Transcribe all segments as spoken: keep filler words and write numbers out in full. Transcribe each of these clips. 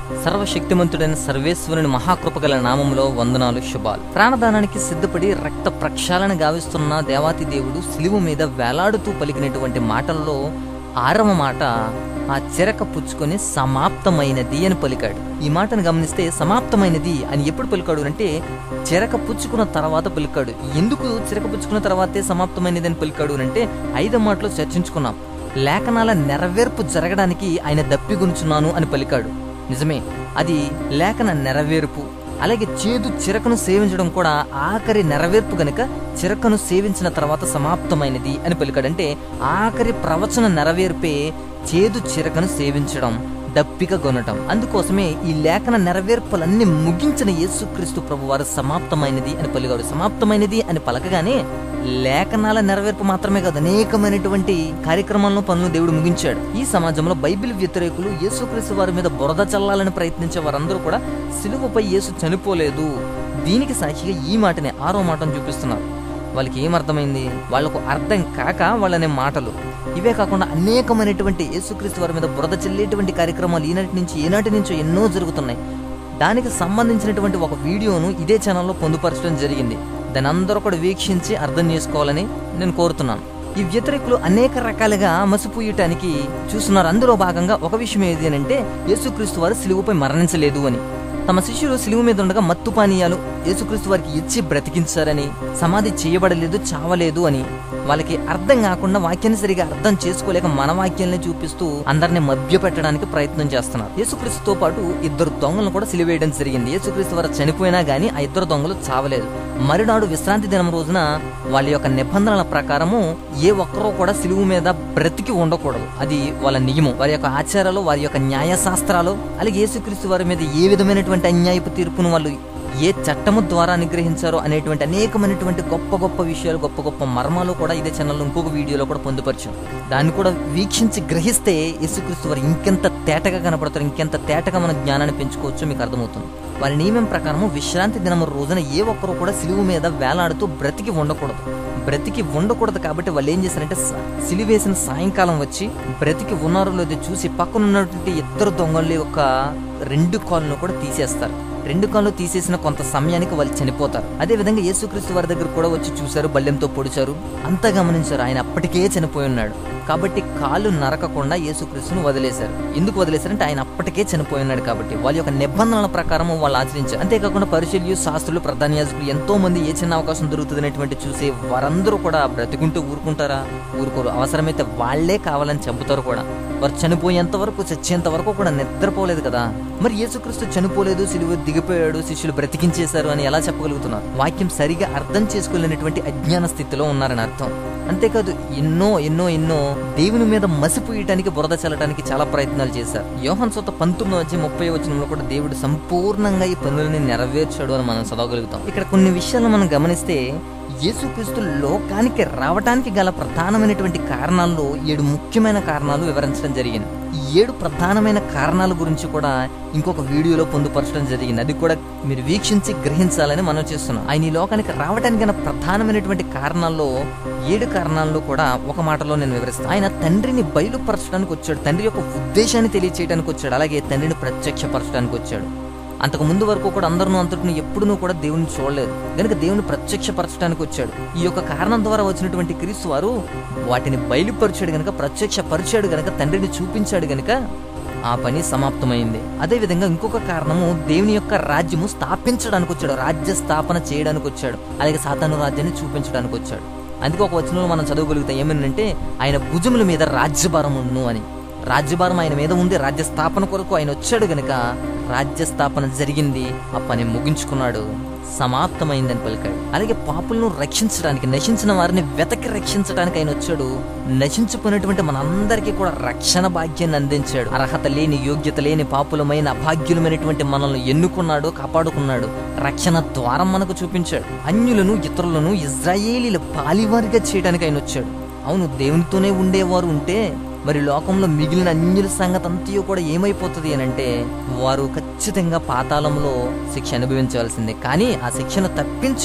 సర్వశక్తిమంతుడైన సర్వేశ్వరుని మహాకృపగల నామములో వందనాలు, శుభాలు. ప్రాణదానానికి సిద్ధపడి రక్త ప్రక్షాళన గావిస్తున్న దేవాతి దేవుడు సిలువ మీద వేలాడుతూ పలికినటువంటి మాటల్లో ఆరవ మాట, ఆ చిరక పుచ్చుకొని సమాప్తమైనది అని పలికాడు. ఈ మాటను గమనిస్తే సమాప్తమైనది అని ఎప్పుడు పలికాడు అంటే చిరక పుచ్చుకున్న తర్వాత పలికాడు. ఎందుకు చిరక పుచ్చుకున్న తర్వాతే సమాప్తమైనది అని పలికాడు అంటే ఐదో మాటలో చర్చించుకున్నాం. లేఖనాల నెరవేర్పు జరగడానికి ఆయన దప్పిగొనుచున్నాను అని పలికాడు. నిజమే, అది లేఖన నెరవేర్పు. అలాగే చేదు చిరకను సేవించడం కూడా ఆఖరి నెరవేర్పు గనుక చిరకను సేవించిన తర్వాత సమాప్తమైనది అని పలికాడు. అంటే ఆఖరి ప్రవచన నెరవేర్పే చేదు చిరకను సేవించడం, దప్పిక కొనటం. అందుకోసమే ఈ లేఖన నెరవేర్పులన్నీ ముగించిన యేసుక్రీస్తు ప్రభు వారు సమాప్తమైనది అని పలికాడు. సమాప్తమైనది అని పలకగానే లేఖనాల నెరవేర్పు మాత్రమే కాదు, అనేకమైనటువంటి కార్యక్రమాలను పనులు దేవుడు ముగించాడు. ఈ సమాజంలో బైబిల్ వ్యతిరేకులు యేసుక్రీస్తు వారి మీద బురద చల్లాలని ప్రయత్నించే వారందరూ కూడా సిలువపై యేసు చనిపోలేదు, దీనికి సాక్షిగా ఈ మాటనే ఆరో మాటను చూపిస్తున్నారు. వాళ్ళకి ఏమర్థమైంది? వాళ్లకు అర్థం కాక వాళ్ళనే మాటలు. ఇవే కాకుండా అనేకమైనటువంటి యేసుక్రీస్తు వారి మీద బురద చెల్లేటువంటి కార్యక్రమాలు ఈనాటి నుంచి ఏనాటి నుంచో ఎన్నో జరుగుతున్నాయి. దానికి సంబంధించినటువంటి ఒక వీడియోను ఇదే ఛానల్లో పొందుపరచడం జరిగింది. దాన్ని అందరూ కూడా వీక్షించి అర్థం చేసుకోవాలని నేను కోరుతున్నాను. ఈ వ్యతిరేకులు అనేక రకాలుగా మసిపూయటానికి చూస్తున్నారు. అందులో భాగంగా ఒక విషయం ఏది అని అంటే యేసుక్రీస్తు వారు సిలువపై మరణించలేదు అని. తమ శిష్యులు సిలువ మీద ఉండగా మత్తు పానీయాలు యేసుక్రీస్తు వారికి ఇచ్చి బ్రతికించారని, సమాధి చేయబడలేదు, చావలేదు అని వాళ్ళకి అర్థం కాకుండా వాక్యాన్ని సరిగా అర్థం చేసుకోలేక మన వాక్యాన్ని చూపిస్తూ అందరిని మభ్య పెట్టడానికి ప్రయత్నం చేస్తున్నారు. యేసుక్రీస్తుతో పాటు ఇద్దరు దొంగలను కూడా సిలువేయడం జరిగింది. యేసుక్రీస్తు వారు చనిపోయినా గానీ ఆ ఇద్దరు దొంగలు చావలేదు. మరునాడు విశ్రాంతి దినం రోజున వాళ్ళ యొక్క నిబంధనల ప్రకారము ఏ ఒక్కరూ కూడా సిలువ మీద బ్రతికి ఉండకూడదు. అది వాళ్ళ నియమం. వారి యొక్క ఆచారాలు, వారి యొక్క న్యాయశాస్త్రాలు, అలాగే యేసుక్రీస్తు వారి మీద ఏ విధమైనటువంటి అన్యాయపు తీర్పును వాళ్ళు ఏ చట్టము ద్వారా అనుగ్రహించారో అనేటువంటి అనేకమైనటువంటి గొప్ప గొప్ప విషయాలు, గొప్ప గొప్ప మర్మాలు కూడా ఇదే ఛానల్లో ఇంకొక వీడియోలో కూడా పొందుపరిచాం. దాన్ని కూడా వీక్షించి గ్రహిస్తే యేసుక్రీస్తు వారు ఇంకెంత తేటగా కనపడతారు, ఇంకెంత తేటగా మన జ్ఞానాన్ని పెంచుకోవచ్చో మీకు అర్థమవుతుంది. వారి నియమం ప్రకారము విశ్రాంతి దినము రోజున ఏ ఒక్కరు కూడా సిలువ మీద వేలాడుతూ బ్రతికి ఉండకూడదు. బ్రతికి ఉండకూడదు కాబట్టి వాళ్ళు ఏం చేశారంటే సిలువేసిన సాయంకాలం వచ్చి బ్రతికి ఉన్నారో లేదో చూసి పక్కనున్నటువంటి ఇద్దరు దొంగల యొక్క రెండు కాళ్ళను కూడా తీసేస్తారు. రెండు కాళ్ళు తీసేసిన కొంత సమయానికి వాళ్ళు చనిపోతారు. అదే విధంగా యేసుక్రీస్తు వారి దగ్గర కూడా వచ్చి చూశారు, బల్లెంతో పొడిచారు, అంతా గమనించారు. ఆయన అప్పటికే చనిపోయి ఉన్నాడు కాబట్టి కాళ్ళు నరకకుండా యేసుక్రీస్తును వదిలేశారు. ఎందుకు వదిలేశారంటే ఆయన అప్పటికే చనిపోయి ఉన్నాడు కాబట్టి. వాళ్ళ యొక్క నిబంధనల ప్రకారం వాళ్ళు ఆచరించారు. అంతేకాకుండా పరిశీలు, శాస్త్రులు, ప్రధాన యాజకులు ఎంతో మంది ఏ చిన్న అవకాశం దొరుకుతుంది అనేటువంటి చూసే వారందరూ కూడా బ్రతికుంటూ ఊరుకుంటారా? ఊరుకోరు. అవసరమైతే వాళ్లే కావాలని చంపుతారు కూడా. వారు చనిపోయేంత వరకు, చచ్చేంత వరకు కూడా నిద్రపోలేదు కదా. మరి యేసుక్రీస్తు చనిపోలేదు, సిలువ దిగిపోయాడు, శిష్యులు బ్రతికించేశారు అని ఎలా చెప్పగలుగుతున్నారు? వాక్యం సరిగా అర్థం చేసుకోలేనటువంటి అజ్ఞాన స్థితిలో ఉన్నారని అర్థం. అంతేకాదు ఎన్నో ఎన్నో ఎన్నో దేవుని మీద మసిపోయటానికి, బురద చల్లటానికి చాలా ప్రయత్నాలు చేశారు. యోహాను సువార్త పంతొమ్మిది వచ్చి ముప్పై వచనంలో కూడా దేవుడు సంపూర్ణంగా ఈ పనులని నెరవేర్చాడు అని మనం చదవగలుగుతాం. ఇక్కడ కొన్ని విషయాలు మనం గమనిస్తే యేసుక్రీస్తు లోకానికి రావటానికి గల ప్రధానమైనటువంటి కారణాల్లో ఏడు ముఖ్యమైన కారణాలు వివరించడం జరిగింది. ఈ ఏడు ప్రధానమైన కారణాల గురించి కూడా ఇంకొక వీడియోలో పొందుపరచడం జరిగింది. అది కూడా మీరు వీక్షించి గ్రహించాలని మనం చేస్తున్నాం. ఆయన ఈ లోకానికి రావడానికి గల ప్రధానమైనటువంటి కారణాల్లో ఏడు కారణాల్లో కూడా ఒక మాటలో నేను వివరిస్తాను. ఆయన తండ్రిని బయలుపరచడానికి వచ్చాడు, తండ్రి యొక్క ఉద్దేశాన్ని తెలియచేయడానికి వచ్చాడు, అలాగే తండ్రిని ప్రత్యక్షపరచడానికి వచ్చాడు. అంతకు ముందు వరకు కూడా అందరినూ అంతటిని ఎప్పుడూ కూడా దేవుని చూడలేదు కనుక దేవుని ప్రత్యక్షపరచడానికి వచ్చాడు. ఈ యొక్క కారణం ద్వారా వచ్చినటువంటి క్రీస్తు వారు వాటిని బయలుపరిచాడు గనక, ప్రత్యక్షపరిచాడు గనక, తండ్రిని చూపించాడు గనక ఆ పని సమాప్తమైంది. అదేవిధంగా ఇంకొక కారణము దేవుని యొక్క రాజ్యము స్థాపించడానికి వచ్చాడు, రాజ్య స్థాపన చేయడానికి వచ్చాడు, అలాగే సాతాను రాజ్యాన్ని చూపించడానికి వచ్చాడు. అందుకే ఒక వచనంలో మనం చదవగలుగుతాం ఏమనంటే ఆయన భుజముల మీద రాజ్యభారం ఉండును అని. రాజ్యభారం ఆయన మీద ఉంది. రాజ్య స్థాపన కొరకు ఆయన వచ్చాడు గనక రాజ్య స్థాపన జరిగింది, ఆ పని ముగించుకున్నాడు, సమాప్తమైందని పలికాడు. అలాగే పాపులను రక్షించడానికి, నశించిన వారిని వెతకి రక్షించడానికి ఆయన వచ్చాడు. నశించుకున్నటువంటి మనందరికీ కూడా రక్షణ భాగ్యాన్ని అందించాడు. అర్హత లేని, యోగ్యత లేని, పాపులమైన, అభాగ్యులమైనటువంటి మనల్ని ఎన్నుకున్నాడు, కాపాడుకున్నాడు, రక్షణ ద్వారం మనకు చూపించాడు. అన్యులను, ఇతరులను ఇజ్రాయేలీల పాలివారిగా చేయడానికి ఆయన వచ్చాడు. అవును, దేవునితోనే ఉండేవారు ఉంటే మరి లోకంలో మిగిలిన అన్యుల సంగతి అంతయో కూడా ఏమైపోతుంది అని అంటే వారు ఖచ్చితంగా పాతాళంలో శిక్ష అనుభవించవలసిందే. కానీ ఆ శిక్షను తప్పించి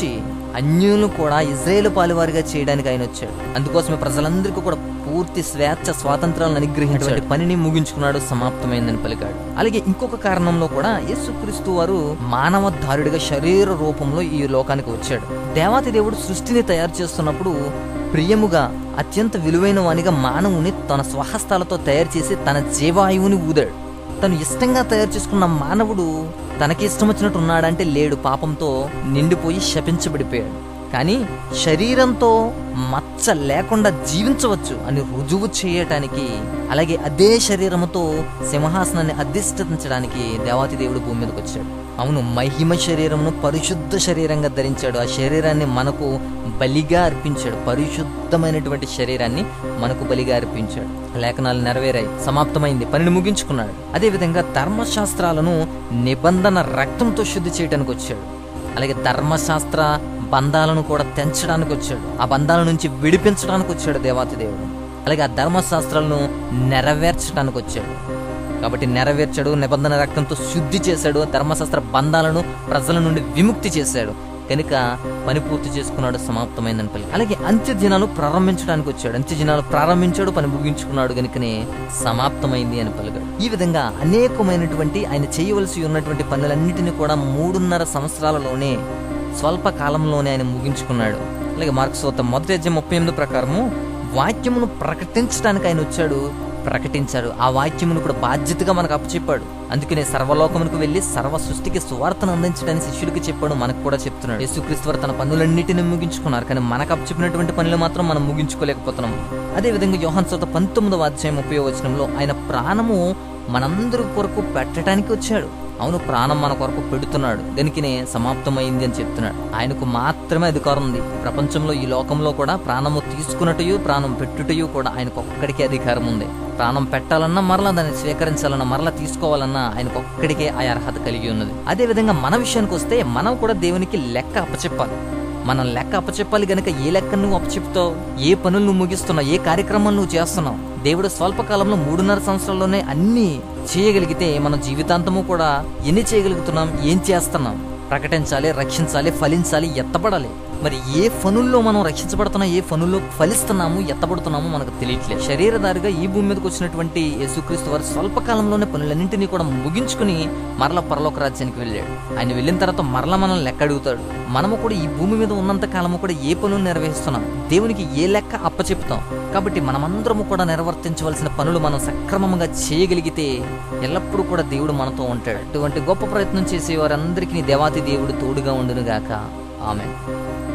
అన్యులను కూడా ఇజ్రాయేలు పాలువారిగా చేయడానికి ఆయన వచ్చాడు. అందుకోసమే ప్రజలందరికీ కూడా పూర్తి స్వేచ్ఛ స్వాతంత్రాలను అనుగ్రహించినటువంటి పనిని ముగించుకున్నాడు, సమాప్తమైందని పలికాడు. అలాగే ఇంకొక కారణంలో కూడా యేసుక్రీస్తు వారు మానవధారుడిగా శరీర రూపంలో ఈ లోకానికి వచ్చాడు. దేవాతి దేవుడు సృష్టిని తయారు చేస్తున్నప్పుడు ప్రియముగా అత్యంత విలువైన వానిగా మానవుని తన స్వహస్తాలతో తయారు చేసి తన జీవాయువుని ఊదాడు. తను ఇష్టంగా తయారు చేసుకున్న మానవుడు తనకి ఇష్టం వచ్చినట్టు ఉన్నాడంటే లేడు, పాపంతో నిండిపోయి శపించబడిపోయాడు. కానీ శరీరంతో మచ్చ లేకుండా జీవించవచ్చు అని రుజువు చేయటానికి, అలాగే అదే శరీరముతో సింహాసనాన్ని అధిష్ఠించడానికి దేవాతి దేవుడు భూమి మీదకి వచ్చాడు. అవును, మహిమ శరీరమును పరిశుద్ధ శరీరంగా ధరించాడు. ఆ శరీరాన్ని మనకు బలిగా అర్పించాడు. పరిశుద్ధమైనటువంటి శరీరాన్ని మనకు బలిగా అర్పించాడు. లేఖనాలు నెరవేరాయి, సమాప్తమైంది, పనిని ముగించుకున్నాడు. అదేవిధంగా ధర్మశాస్త్రాలను నిబంధన రక్తంతో శుద్ధి చేయడానికి వచ్చాడు. అలాగే ధర్మశాస్త్ర బంధాలను కూడా తెంచడానికి వచ్చాడు. ఆ బంధాల నుంచి విడిపించడానికి వచ్చాడు దేవాతి దేవుడు. అలాగే ఆ ధర్మశాస్త్రాలను నెరవేర్చడానికి వచ్చాడు. కాబట్టి నెరవేర్చాడు, నిబంధన రక్తంతో శుద్ధి చేశాడు, ధర్మశాస్త్ర బంధాలను ప్రజల నుండి విముక్తి చేశాడు. కనుక పని పూర్తి చేసుకున్నాడు, సమాప్తమైందని పలి. అలాగే అంత్య దినాలు ప్రారంభించడానికి వచ్చాడు. అంత్య దినాలు ప్రారంభించాడు, పని ముగించుకున్నాడు, కనుకనే సమాప్తమైంది అని పలికాడు. ఈ విధంగా అనేకమైనటువంటి ఆయన చేయవలసి ఉన్నటువంటి పనులన్నిటినీ కూడా మూడున్నర సంవత్సరాలలోనే, స్వల్ప కాలంలోనే ఆయన ముగించుకున్నాడు. అలాగే మార్కు సువార్త మొదటి అధ్యాయం ముప్పై ఎనిమిది ప్రకారము వాక్యమును ప్రకటించడానికి ఆయన వచ్చాడు, ప్రకటించాడు. ఆ వాక్యమును కూడా బాధ్యతగా మనకు అప్పచెప్పాడు. అందుకనే సర్వలోకమునకు వెళ్లి సర్వ సృష్టికి సువార్తను అందించడానికి శిష్యులకి చెప్పాడు, మనకు కూడా చెప్తున్నాడు. యేసుక్రీస్తు వారు తన పనులన్నిటిని ముగించుకున్నారు, కానీ మనకు అప్పచెప్పినటువంటి పనులు మాత్రం మనం ముగించుకోలేకపోతున్నాం. అదేవిధంగా యోహాను సువార్త పంతొమ్మిదవ అధ్యాయం ముప్పై వచనంలో ఆయన ప్రాణము మనందరి కొరకు పెట్టడానికి వచ్చాడు. అవును, ప్రాణం మన కొరకు పెడుతున్నాడు, దానికినే సమాప్తమైంది అని చెప్తున్నాడు. ఆయనకు మాత్రమే అధికారం ఉంది. ప్రపంచంలో ఈ లోకంలో కూడా ప్రాణము తీసుకున్నటయు ప్రాణం పెట్టుటయు కూడా ఆయనకు ఒక్కడికే అధికారం ఉంది. ప్రాణం పెట్టాలన్నా, మరలా దాన్ని స్వీకరించాలన్నా, మరలా తీసుకోవాలన్నా ఆయనకు ఒక్కడికే ఆ అర్హత కలిగి ఉన్నది. అదే విధంగా మన విషయానికి వస్తే మనం కూడా దేవునికి లెక్క అప్పచెప్పాలి. మనం లెక్క అప్పచెప్పాలి గనుక ఏ లెక్క నువ్వు అప్పచెప్తావు, ఏ పనులు నువ్వు ముగిస్తున్నావు, ఏ కార్యక్రమాలు నువ్వు చేస్తున్నావు. దేవుడు స్వల్పకాలంలో మూడున్నర సంవత్సరాల్లోనే అన్ని చేయగలిగితే మన జీవితాంతము కూడా ఎన్ని చేయగలుగుతున్నాం, ఏం చేస్తున్నాం? ప్రకటించాలి, రక్షించాలి, ఫలించాలి, ఎత్తబడాలి. మరి ఏ పనుల్లో మనం రక్షించబడుతున్నాం, ఏ పనుల్లో ఫలిస్తున్నాము, ఎత్తబడుతున్నాము మనకు తెలియట్లేదు. శరీరధారిగా ఈ భూమి మీదకి వచ్చినటువంటి యేసుక్రీస్తు వారు స్వల్పకాలంలోనే పనులన్నింటినీ కూడా ముగించుకుని మరల పరలోక రాజ్యానికి వెళ్ళాడు. ఆయన వెళ్ళిన తర్వాత మరలా మనం లెక్క అడుగుతాడు. మనము కూడా ఈ భూమి మీద ఉన్నంత కాలము కూడా ఏ పనులు నిర్వహిస్తున్నాం, దేవునికి ఏ లెక్క అప్పచెప్తాం. కాబట్టి మనమందరము కూడా నిర్వర్తించవలసిన పనులు మనం సక్రమంగా చేయగలిగితే ఎల్లప్పుడూ కూడా దేవుడు మనతో ఉంటాడు. అటువంటి గొప్ప ప్రయత్నం చేసే వారందరికీ దేవాతి దేవుడు తోడుగా ఉండును గాక. ఆమేన్.